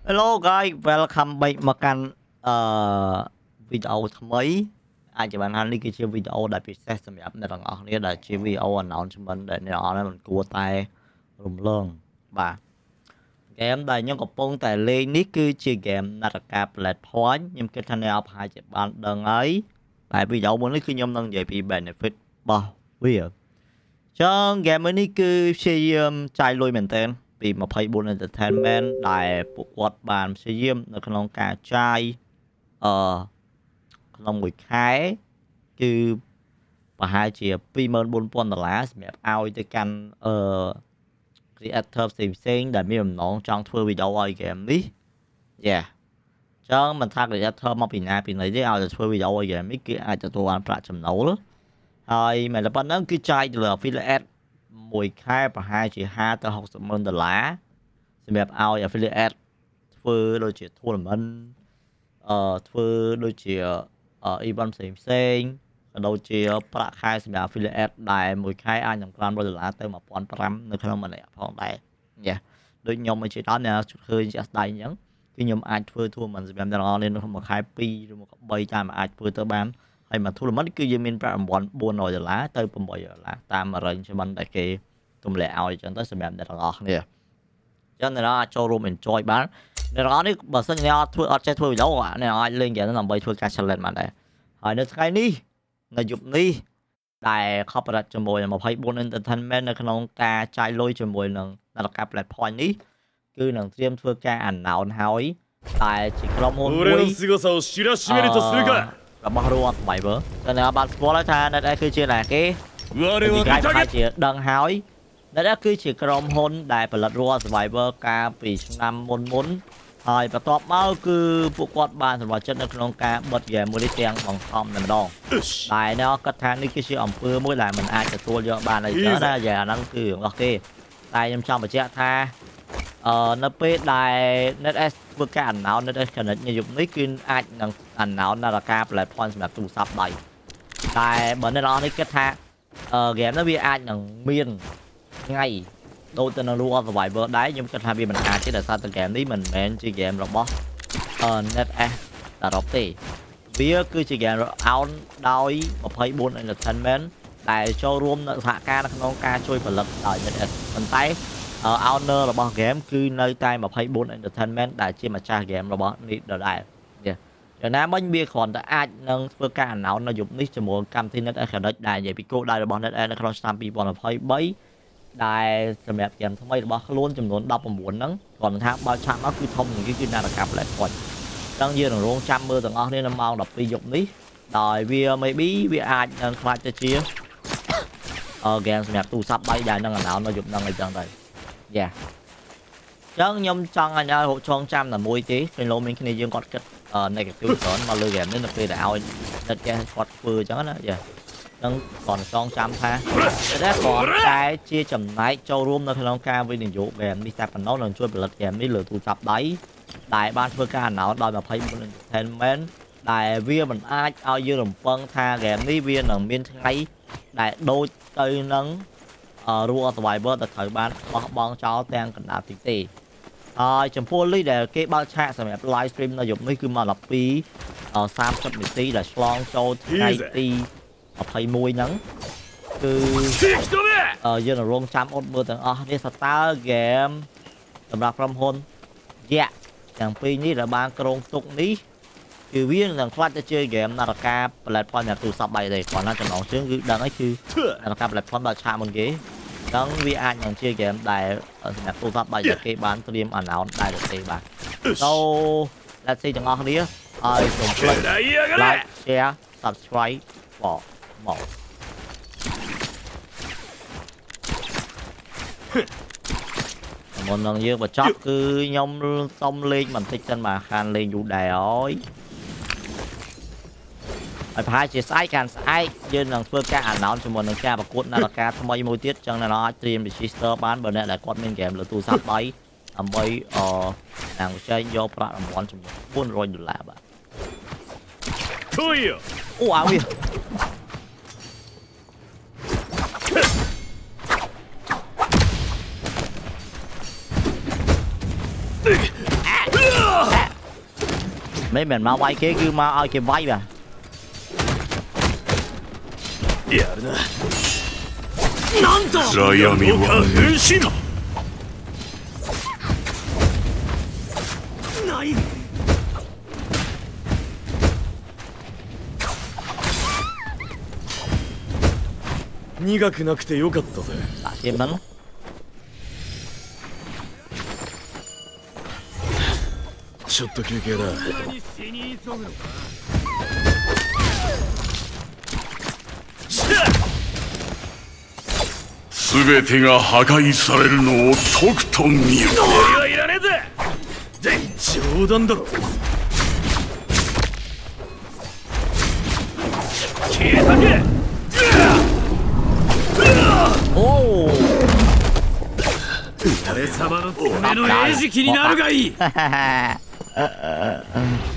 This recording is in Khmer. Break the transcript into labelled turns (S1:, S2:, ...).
S1: Hello guys, welcome back មកកាន់វីដេអូថ្មីអាចជាបានថានេះគឺជាវីដេអូដែលពិសេសសម្រាប់អ្នកទាំងអស់គ្នាដែលជាវីដេអូ announcement ដែលអ្នកទាំងអស់គ្នាមិនគួរតែរំលងបាទហ្គេមដែលខ្ញុំកំពុងតែលេងនេះគឺជាហ្គេមនាដការ Play Point ខ្ញុំគិតថាអ្នកអបហាជាបានដឹងហើយតែវីដេអូមុននេះគឺខ្ញុំនឹងនិយាយពី benefit របស់វាចឹងហ្គេមនេះគឺព្យាយាមចាយលុយមែនតើពី24 entertainment ដែលពួកគាត់បានព្យាយាមនៅក្នុងការចាយក្នុងមួយខែគឺប្រហែលជា$24,000សម្រាប់ឲ្យទៅកាន់creator ផ្សេងដែលមានបំណងចង់ធ្វើវីដេអូឲ្យ game នេះចឹងមិនថា creator មកពីណាពីណីទេឲ្យទៅធ្វើវីដេអូឲ្យ game នេះគឺអាចទទួលបានប្រាក់ចំណូលហើយមិនតែប៉ុណ្ណឹងគឺចាយទៅលើ affiliate មួយខែប្រហែលជា$50,000ទៅ$60,000សម្រាប់ឲ្យ affiliate ធ្វើដូចជា tournament ធ្វើដូចជា event ផ្សេងក៏ដូចជាប្រាក់ខែសម្រាប់ affiliate ដែលមួយខែអាចនឹង$500ទៅ$1,500នៅក្នុងម្នាក់ផងដែរដូចខ្ញុំមកជាដល់អ្នកឃើញជាក់ស្ដែងអញ្ចឹងគឺខ្ញុំអាចធ្វើ tournament សម្រាប់អ្នកនរនៅក្នុងមួយខែ2ឬមួយក៏3តាមអាចធ្វើទៅបានហើយមួយ tournament គឺយើងមានប្រាក់រង្វាន់$400ទៅ$800តាម arrangement ដែលគេទម្លាក់ឲ្យអញ្ចឹងទៅសម្រាប់អ្នកទាំងអស់គ្នាចឹងអ្នកអាចចូលរួម enjoy បានអ្នកទាំងអស់នេះបើសិនអ្នកអត់ចេះធ្វើវីដេអូអ្នកអាចលេងហ្គេមហ្នឹងដើម្បីធ្វើការ challenge បានដែរហើយនៅថ្ងៃនេះនៅយប់នេះដែល corporate ជាមួយ24 entertainment នៅក្នុងការចាយលុយជាមួយនឹងនាដការ platform នេះគឺនឹងត្រៀមធ្វើការ announce ហើយតែជាក្រុមហ៊ុនមួយរបស់ Raw Survivor តែអ្នកបានស្គាល់ហើយថាអ្នកឯងគឺជាណាគេជាដឹងហើយអ្នកគឺជាក្រុមហ៊ុនដែលផលិត Raw Survivor កាលពីឆ្នាំមុនហើយបន្ទាប់មកគឺពួកគាត់បានសម្រេចចិត្តនៅក្នុងការបិទហ្គេមមួយនេះទាំងបង្ខំតែម្ដងតែអ្នកគាត់ថានេះគឺជាអំពើមួយដែលមិនអាចទទួលយកបានអីចឹងណាយ៉ាងហ្នឹងគឺរបស់គេតែខ្ញុំចង់បញ្ជាក់ថានៅពេលដែល NetS ធ្វើការ announce NetS Connect នៅយប់នេះគឺអាចនឹង announce នាដការ platform សម្រាប់ទូរស័ព្ទដៃតែបើអ្នកនរនេះគិតថាហ្គេមនេះវាអាចនឹងមានថ្ងៃដូចទៅនៅ Raw Survivor ដែរខ្ញុំគិតថាវាមិនអាចទេដោយសារតែហ្គេមនេះមិនមែនជាហ្គេមរបស់NetS តែរកទេវាគឺជាហ្គេម out ដោយ24 entertainment ដែលចូលរួមនៅសហការនៅក្នុងការជួយផលិតដោយ NetS ប៉ុន្តែowner របស់ game គឺនៅតែ24 entertainment ដែលជាម្ចាស់ game របស់នេះដដែលយ៉ាងណាមិញវាគ្រាន់តែអាចនឹងធ្វើការ announce នៅយប់នេះជាមួយកម្មវិធី NetS Connect ដែលនិយាយពីគោលដៅរបស់ NetS នៅក្នុងឆ្នាំ2023ដែលសម្រាប់ game ថ្មីរបស់ខ្លួនចំនួន19ហ្នឹងគ្រាន់តែថាបើឆាប់មកគឺធំជាងគេគឺនាដការ platform ចឹងយើងនឹងរងចាំមើលទាំងអស់គ្នានៅម៉ោង12យប់នេះដោយវា maybe វាអាចនឹងខ្លាចទៅជាgame សម្រាប់ទូរស័ព្ទដៃដែលនឹង announce នៅយប់ហ្នឹងអីចឹងទៅចឹងខ្ញុំចង់ឲ្យហូបចងចាំតែមួយទេពេលលោកមានគ្នាយើងគាត់គិត negative ច្រើនមកលើ game នេះនៅពេលដែលឲ្យដិតចេះគាត់ធ្វើអញ្ចឹងណានឹងគាត់ចងចាំថាតែគាត់តែជាចំណែកចូលរួមនៅក្នុងការវិនិយោគ game នេះតែប៉ុណ្ណោះនឹងជួយផលិត game នេះលើទូរស័ព្ទដៃដែលបានធ្វើការ announce ដោយ24 entertainment ដែលវាមិនអាចឲ្យយើងរំពឹងថា game នេះវានឹងមានថ្ងៃដែលដូចទៅនឹង Raw Survivor ដែលត្រូវបានបោះបង់ចោលទាំងកណ្ដាលទីទេហើយចំពោះលីដែលគេបើកឆាកសម្រាប់ live stream នៅយប់នេះគឺមកដល់ពី30នាទីដែលឆ្លងចូលថ្ងៃទី21ហ្នឹងគឺយើងនឹងរងចាំអត់មើលទាំងអស់នេះតើ game សម្រាប់ក្រុមហ៊ុនទាំងពីរនេះដែលបានក្រុងទុកនេះគឺវានឹងខ្លាចទៅជា game នាដការ platform អ្នកទូរស័ព្ទដៃទេគ្រាន់តែចំណងជើងគឺដឹងហើយគឺនាដការ platform បើកឆាកមុនគេហ្នឹងវាអាចនឹងជា game ដែលសម្រាប់ទូរស័ព្ទដៃគេបានត្រៀម announce ដែរទេបាទ So let's see ទាំងអស់គ្នាហើយកុំភ្លេច like share subscribe for more មុននឹងយើងបញ្ចប់គឺខ្ញុំសុំលេងបន្តិចសិនមកខានលេងយូរដែរហើយប្រហែលជាស្អែកយើងនឹងធ្វើការ announce ជាមួយនឹងការប្រកួតនាដការថ្មីមួយទៀតចឹងអ្នកនរអាចត្រៀម register បានបើអ្នកដែលគាត់មាន game លើទូរស័ព្ទដៃដើម្បីនឹងចែកយកប្រាក់រង្វាន់ចំនួន$400បាទអូអាវា mấy mình mau vay kia cứ mau ai kia vay mà
S2: やるな。なんと暗闇は変身ない。苦くなくてよかったぜ。
S1: Chim đánh
S2: ちょっと休憩だ。すべてが破壊されるのをとくと見よ。はいらねえぜ。冗談だろ。消えたけ。おお。俺様のための餌食になるがいい。